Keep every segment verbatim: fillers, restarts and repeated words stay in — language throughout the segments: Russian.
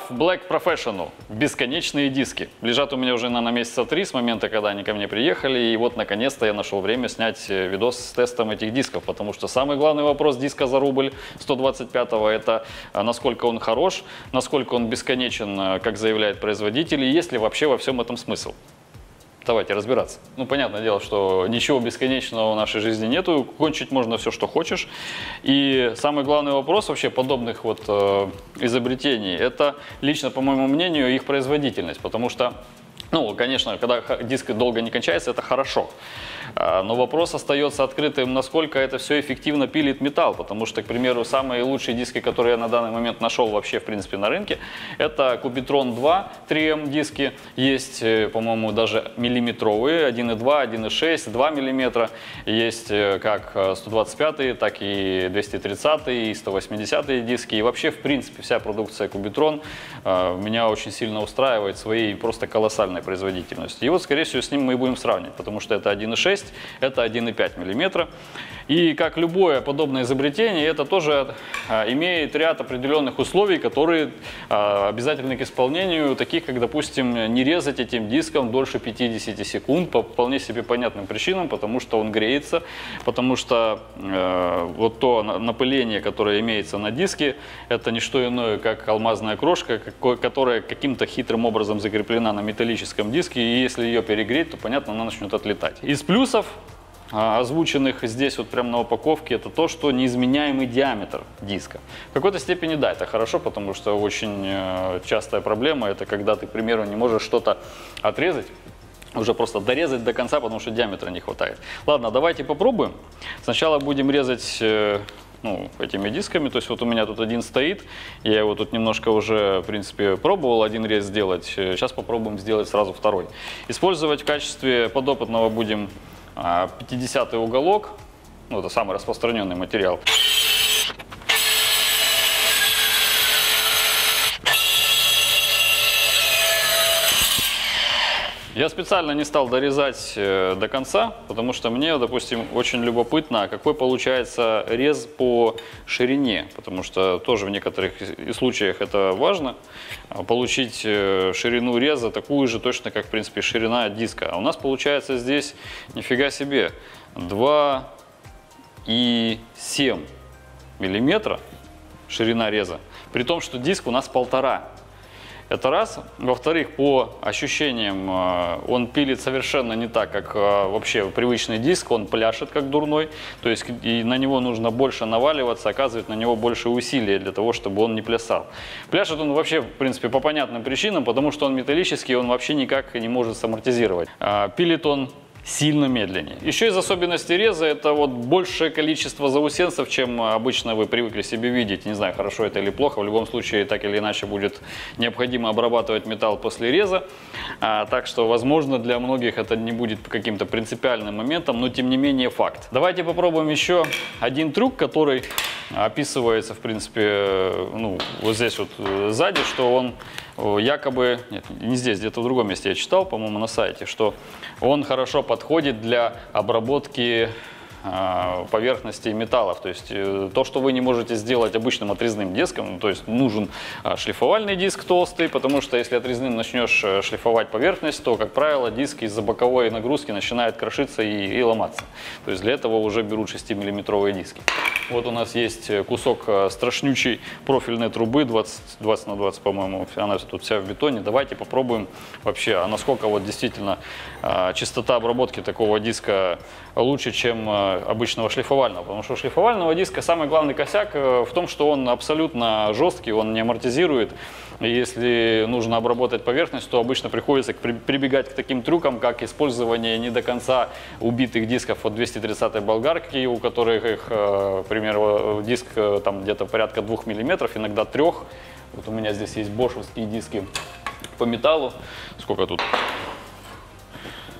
Black Professional. Бесконечные диски. Лежат у меня уже, наверное, месяца три с момента, когда они ко мне приехали. И вот, наконец-то, я нашел время снять видос с тестом этих дисков. Потому что самый главный вопрос диска за рубль сто двадцать пятого – это насколько он хорош, насколько он бесконечен, как заявляет производитель, и есть ли вообще во всем этом смысл. Давайте разбираться. Ну, понятное дело, что ничего бесконечного в нашей жизни нету, кончить можно все, что хочешь. И самый главный вопрос вообще подобных вот э, изобретений – это, лично, по моему мнению, их производительность. Потому что, ну, конечно, когда диск долго не кончается, это хорошо. Но вопрос остается открытым, насколько это все эффективно пилит металл. Потому что, к примеру, самые лучшие диски, которые я на данный момент нашел вообще, в принципе, на рынке, это Кубитрон два три эм диски. Есть, по-моему, даже миллиметровые, один и два, один и шесть, два миллиметра. Есть как сто двадцать пятые, так и двести тридцатые, и сто восьмидесятые диски. И вообще, в принципе, вся продукция Кубитрон меня очень сильно устраивает своей просто колоссальной производительностью. И вот, скорее всего, с ним мы и будем сравнивать, потому что это один и шесть, это один и пять миллиметра. И как любое подобное изобретение, это тоже а, имеет ряд определенных условий, которые а, обязательны к исполнению, таких как, допустим, не резать этим диском дольше пятидесяти секунд по вполне себе понятным причинам, потому что он греется, потому что э, вот то напыление, которое имеется на диске, это не что иное, как алмазная крошка, которая каким-то хитрым образом закреплена на металлическом диске, и если ее перегреть, то, понятно, она начнет отлетать. Из плюсов, озвученных здесь вот прямо на упаковке, это то, что неизменяемый диаметр диска. В какой-то степени да, это хорошо, потому что очень частая проблема, это когда ты, к примеру, не можешь что-то отрезать, уже просто дорезать до конца, потому что диаметра не хватает. Ладно, давайте попробуем. Сначала будем резать ну, этими дисками, то есть вот у меня тут один стоит, я его тут немножко уже, в принципе, пробовал один рез сделать, сейчас попробуем сделать сразу второй. Использовать в качестве подопытного будем пятидесятый уголок, ну, это самый распространенный материал. Я специально не стал дорезать до конца, потому что мне, допустим, очень любопытно, какой получается рез по ширине, потому что тоже в некоторых случаях это важно, получить ширину реза такую же точно, как, в принципе, ширина диска. А у нас получается здесь, нифига себе, два и семь миллиметра ширина реза, при том, что диск у нас полтора. Это раз. Во-вторых, по ощущениям, он пилит совершенно не так, как вообще привычный диск, он пляшет как дурной, то есть и на него нужно больше наваливаться, оказывать на него больше усилия для того, чтобы он не плясал. Пляшет он вообще, в принципе, по понятным причинам, потому что он металлический, он вообще никак не может самортизировать. Пилит он сильно медленнее. Еще из особенностей реза это вот большее количество заусенцев, чем обычно вы привыкли себе видеть. Не знаю, хорошо это или плохо, в любом случае так или иначе будет необходимо обрабатывать металл после реза. А, так что, возможно, для многих это не будет каким-то принципиальным моментом, но тем не менее факт. Давайте попробуем еще один трюк, который описывается, в принципе, ну, вот здесь вот сзади, что он якобы, нет, не здесь, где-то в другом месте я читал, по-моему, на сайте, что он хорошо подходит для обработки поверхностей металлов, то есть то, что вы не можете сделать обычным отрезным диском, то есть нужен шлифовальный диск толстый, потому что если отрезным начнешь шлифовать поверхность, то, как правило, диск из-за боковой нагрузки начинает крошиться и, и ломаться. То есть для этого уже берут шестимиллиметровые диски. Вот у нас есть кусок страшнючей профильной трубы, двадцать на двадцать, по-моему, она тут вся в бетоне. Давайте попробуем вообще, а насколько вот действительно частота обработки такого диска лучше, чем обычного шлифовального, потому что у шлифовального диска самый главный косяк в том, что он абсолютно жесткий, он не амортизирует, и если нужно обработать поверхность, то обычно приходится прибегать к таким трюкам, как использование не до конца убитых дисков от двести тридцатой болгарки, у которых, их, к примеру, диск там где-то порядка двух миллиметров, иногда трех. Вот у меня здесь есть бошевские диски по металлу, сколько тут?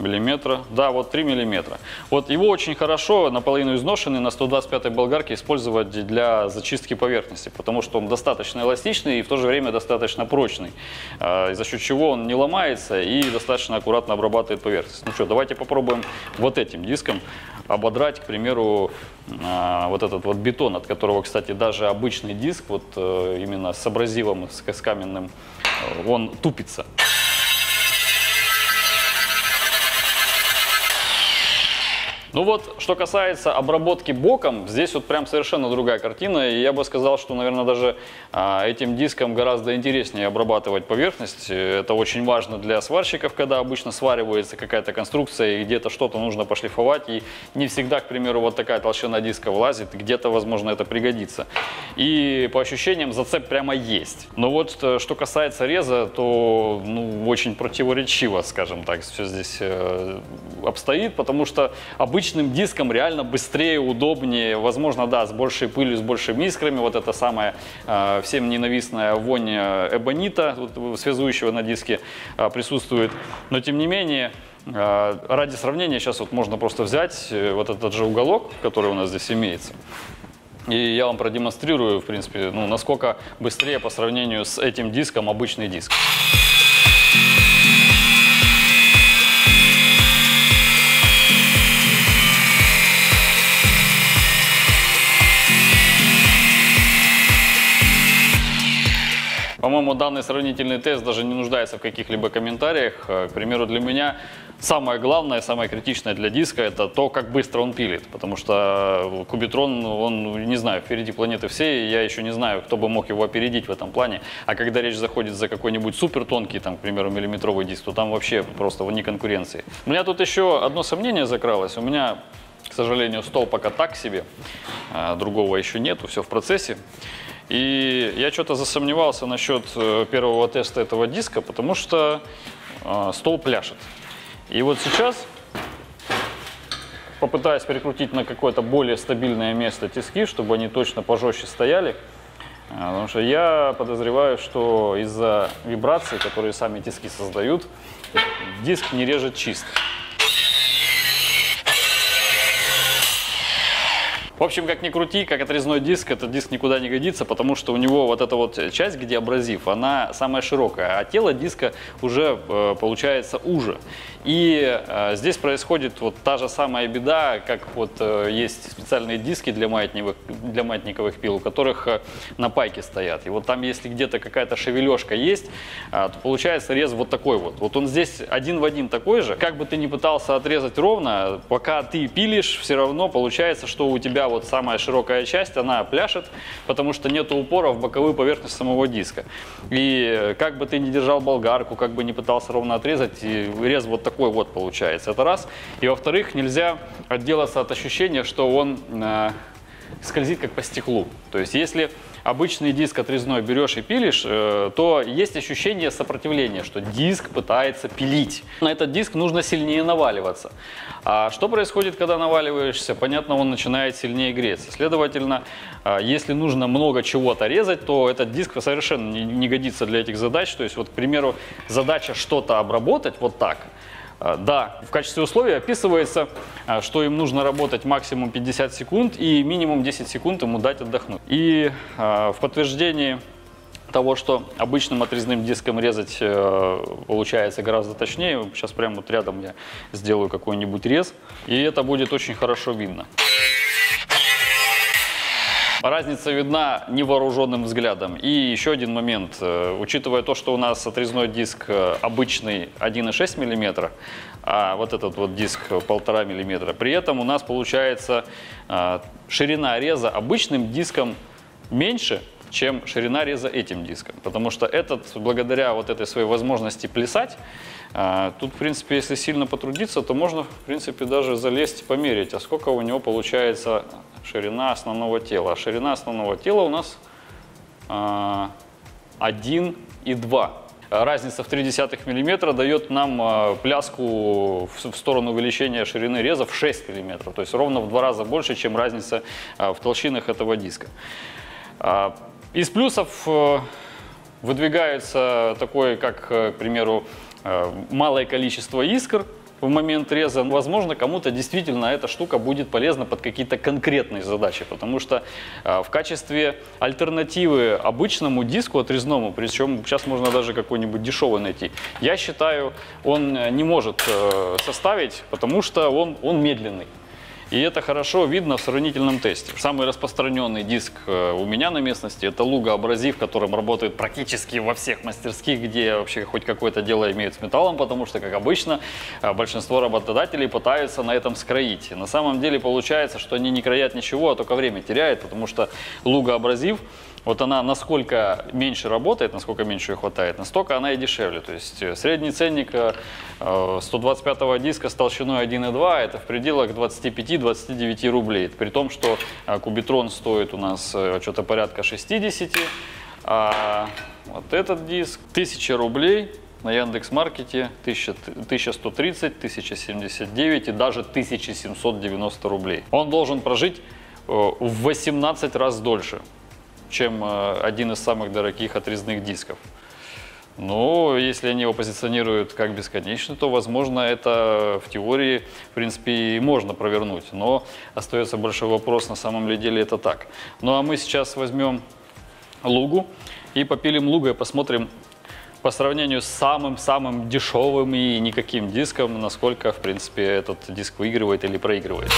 миллиметра. Да, вот три миллиметра. Вот его очень хорошо, наполовину изношенный, на сто двадцать пятой болгарке использовать для зачистки поверхности, потому что он достаточно эластичный и в то же время достаточно прочный, за счет чего он не ломается и достаточно аккуратно обрабатывает поверхность. Ну что, давайте попробуем вот этим диском ободрать, к примеру, вот этот вот бетон, от которого, кстати, даже обычный диск, вот именно с абразивом, с каменным, он тупится. Ну вот, что касается обработки боком, здесь вот прям совершенно другая картина. И я бы сказал, что, наверное, даже а, этим диском гораздо интереснее обрабатывать поверхность. Это очень важно для сварщиков, когда обычно сваривается какая-то конструкция и где-то что-то нужно пошлифовать. И не всегда, к примеру, вот такая толщина диска влазит, где-то, возможно, это пригодится. И по ощущениям зацеп прямо есть. Но вот, что касается реза, то ну, очень противоречиво, скажем так, все здесь э, обстоит, потому что обычно Обычным диском реально быстрее, удобнее, возможно, да, с большей пылью, с большими искрами. Вот это самая э, всем ненавистная вонь эбонита, вот, связующего на диске, э, присутствует. Но тем не менее, э, ради сравнения, сейчас вот можно просто взять э, вот этот же уголок, который у нас здесь имеется. И я вам продемонстрирую, в принципе, ну, насколько быстрее по сравнению с этим диском обычный диск. По-моему, данный сравнительный тест даже не нуждается в каких-либо комментариях. К примеру, для меня самое главное, самое критичное для диска — это то, как быстро он пилит. Потому что Кубитрон, он, не знаю, впереди планеты всей, я еще не знаю, кто бы мог его опередить в этом плане. А когда речь заходит за какой-нибудь супер тонкий, там, к примеру, миллиметровый диск, то там вообще просто вне конкуренции. У меня тут еще одно сомнение закралось. У меня, к сожалению, стол пока так себе, другого еще нету, все в процессе. И я что-то засомневался насчет первого теста этого диска, потому что э, стол пляшет. И вот сейчас, попытаюсь перекрутить на какое-то более стабильное место тиски, чтобы они точно пожестче стояли. Э, потому что я подозреваю, что из-за вибраций, которые сами тиски создают, диск не режет чисто. В общем, как ни крути, как отрезной диск, этот диск никуда не годится, потому что у него вот эта вот часть, где абразив, она самая широкая, а тело диска уже э, получается уже. И э, здесь происходит вот та же самая беда, как вот э, есть специальные диски для маятниковых, для маятниковых пил, у которых э, на пайке стоят. И вот там, если где-то какая-то шевележка есть, э, то получается рез вот такой вот. Вот он здесь один в один такой же. Как бы ты ни пытался отрезать ровно, пока ты пилишь, все равно получается, что у тебя вот самая широкая часть, она пляшет, потому что нет упора в боковую поверхность самого диска. И как бы ты ни держал болгарку, как бы ни пытался ровно отрезать, и рез вот такой вот получается. Это раз. И во-вторых, нельзя отделаться от ощущения, что он э, скользит как по стеклу. То есть если обычный диск отрезной берешь и пилишь, э, то есть ощущение сопротивления, что диск пытается пилить. На этот диск нужно сильнее наваливаться. А что происходит, когда наваливаешься? Понятно, он начинает сильнее греться. Следовательно, э, если нужно много чего-то резать, то этот диск совершенно не, не годится для этих задач. То есть, вот, к примеру, задача что-то обработать вот так. Да, в качестве условия описывается, что им нужно работать максимум пятьдесят секунд и минимум десять секунд ему дать отдохнуть. И в подтверждении того, что обычным отрезным диском резать получается гораздо точнее, сейчас прямо вот рядом я сделаю какой-нибудь рез, и это будет очень хорошо видно. Разница видна невооруженным взглядом. И еще один момент. Учитывая то, что у нас отрезной диск обычный один и шесть миллиметра, а вот этот вот диск полтора миллиметра, при этом у нас получается ширина реза обычным диском меньше, чем ширина реза этим диском. Потому что этот, благодаря вот этой своей возможности плясать, тут, в принципе, если сильно потрудиться, то можно, в принципе, даже залезть и померить, а сколько у него получается ширина основного тела. А ширина основного тела у нас один и два. Разница в три десятых миллиметра дает нам пляску в сторону увеличения ширины реза в шесть миллиметров. То есть ровно в два раза больше, чем разница в толщинах этого диска. Из плюсов выдвигается такое, как, к примеру, малое количество искр. в момент реза. Возможно, кому-то действительно эта штука будет полезна под какие-то конкретные задачи, потому что в качестве альтернативы обычному диску отрезному, причем сейчас можно даже какой-нибудь дешевый найти, я считаю, он не может составить, потому что он, он медленный. И это хорошо видно в сравнительном тесте. Самый распространенный диск у меня на местности – это Luga Abrasiv, которым работает практически во всех мастерских, где вообще хоть какое-то дело имеют с металлом, потому что, как обычно, большинство работодателей пытаются на этом скроить. И на самом деле получается, что они не кроят ничего, а только время теряют, потому что Luga Abrasiv, вот она насколько меньше работает, насколько меньше ее хватает, настолько она и дешевле. То есть средний ценник сто двадцать пятого диска с толщиной один и два это в пределах двадцати пяти — двадцати девяти рублей. При том, что Кубитрон стоит у нас что-то порядка шестидесяти, а вот этот диск тысяча рублей. На Яндекс.Маркете тысяча сто тридцать, тысяча семьдесят девять и даже тысяча семьсот девяносто рублей. Он должен прожить в восемнадцать раз дольше, чем один из самых дорогих отрезных дисков. Но если они его позиционируют как бесконечный, то, возможно, это в теории, в принципе, и можно провернуть. Но остается большой вопрос, на самом ли деле это так. Ну а мы сейчас возьмем Лугу и попилим Лугой, посмотрим по сравнению с самым-самым дешевым и никаким диском, насколько, в принципе, этот диск выигрывает или проигрывает.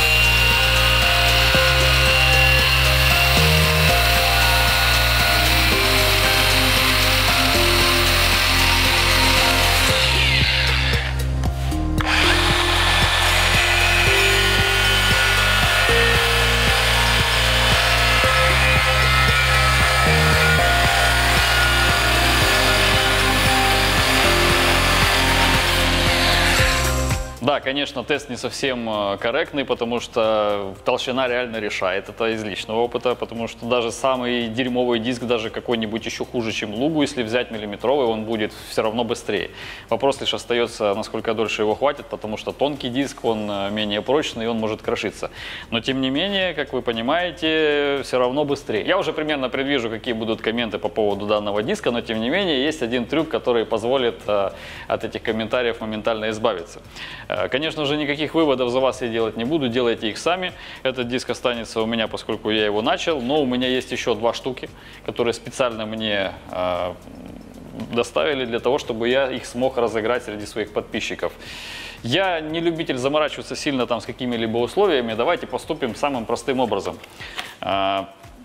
Да, конечно, тест не совсем корректный, потому что толщина реально решает. Это из личного опыта, потому что даже самый дерьмовый диск, даже какой-нибудь еще хуже, чем Лугу, если взять миллиметровый, он будет все равно быстрее. Вопрос лишь остается, насколько дольше его хватит, потому что тонкий диск, он менее прочный, и он может крошиться. Но тем не менее, как вы понимаете, все равно быстрее. Я уже примерно предвижу, какие будут комменты по поводу данного диска, но тем не менее, есть один трюк, который позволит от этих комментариев моментально избавиться. Конечно же, никаких выводов за вас я делать не буду, делайте их сами. Этот диск останется у меня, поскольку я его начал, но у меня есть еще два штуки, которые специально мне э, доставили для того, чтобы я их смог разыграть среди своих подписчиков. Я не любитель заморачиваться сильно там с какими-либо условиями, давайте поступим самым простым образом. Э,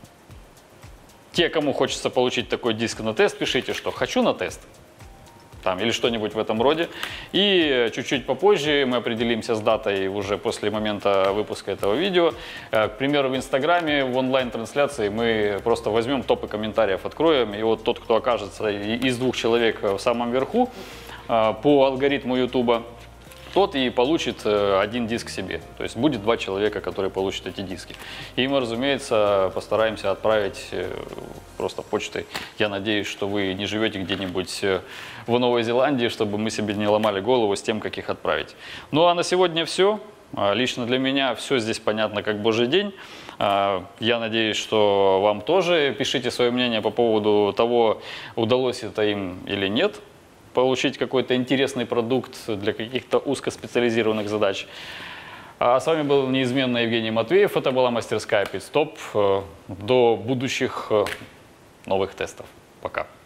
те, кому хочется получить такой диск на тест, пишите, что «хочу на тест». Там, или что-нибудь в этом роде. И чуть-чуть попозже мы определимся с датой уже после момента выпуска этого видео. К примеру, в Инстаграме, в онлайн-трансляции мы просто возьмем топы комментариев, откроем. И вот тот, кто окажется из двух человек в самом верху по алгоритму Ютуба, тот и получит один диск себе. То есть будет два человека, которые получат эти диски. И мы, разумеется, постараемся отправить просто почтой. Я надеюсь, что вы не живете где-нибудь в Новой Зеландии, чтобы мы себе не ломали голову с тем, как их отправить. Ну а на сегодня все. Лично для меня все здесь понятно как божий день. Я надеюсь, что вам тоже. Пишите свое мнение по поводу того, удалось это им или нет получить какой-то интересный продукт для каких-то узкоспециализированных задач. А с вами был неизменно Евгений Матвеев. Это была мастерская Pit Stop. До будущих новых тестов. Пока.